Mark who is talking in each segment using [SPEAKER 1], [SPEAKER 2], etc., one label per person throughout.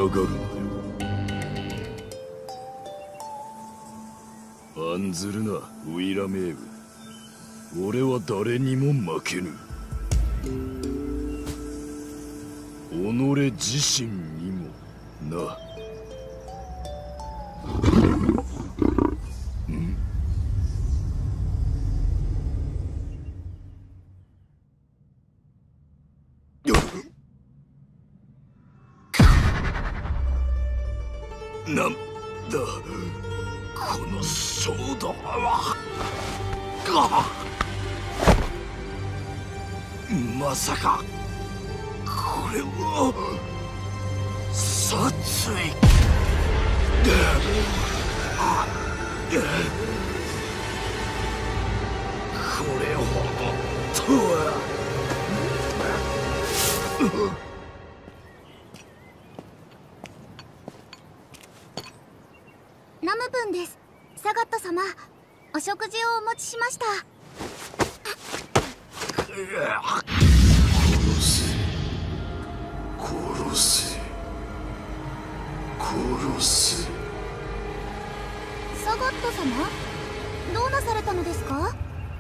[SPEAKER 1] がるなよ。案ずるなウィラメーブ。俺は誰にも負けぬ。己自身にもな。なんだこの衝動は。まさかこれは殺意。これほどとは。
[SPEAKER 2] ナムプンです。サガット様、お食事をお持ちしました。
[SPEAKER 1] 殺せ殺せ殺せ。
[SPEAKER 2] サガット様、どうなされたのですか？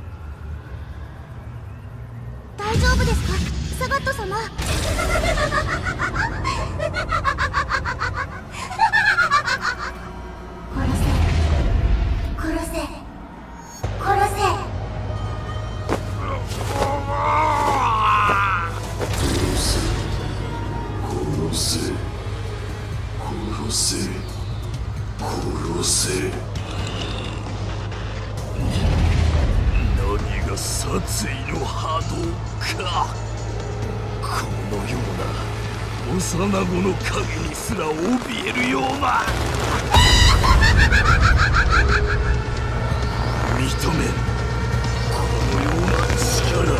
[SPEAKER 2] 大丈夫ですか、サガット様。殺せ殺せ殺せ。
[SPEAKER 1] 殺せ殺せ殺せ。何が殺意の波動か。このような幼子の影にすら怯えるような。認めんこのような力。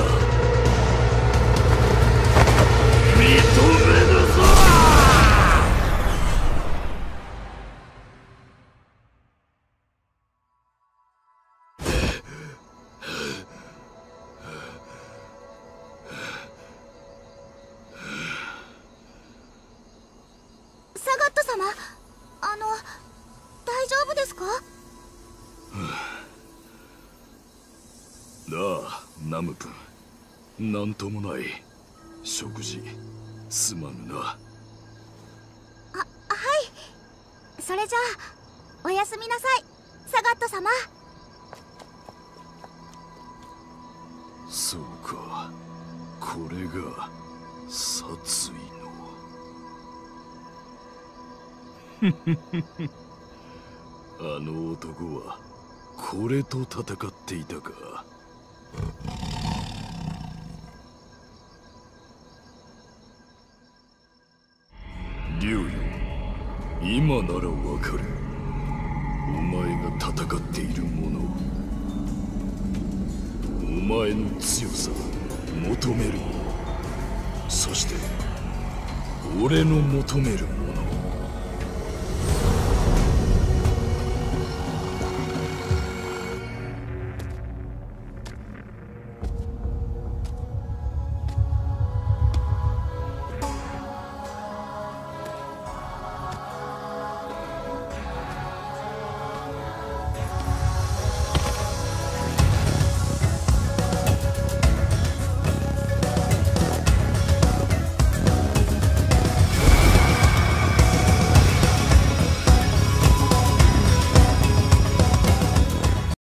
[SPEAKER 1] 認めるぞ。
[SPEAKER 2] サガット様、大丈夫ですか？
[SPEAKER 1] なあナムプン、なんともない食事すまぬな。
[SPEAKER 2] はい、それじゃあおやすみなさい、サガット様。
[SPEAKER 1] そうか、これが殺意の。あの男はこれと戦っていたか。竜よ、今ならわかる。お前が戦っているもの、お前の強さ求めるもの、そして俺の求めるもの。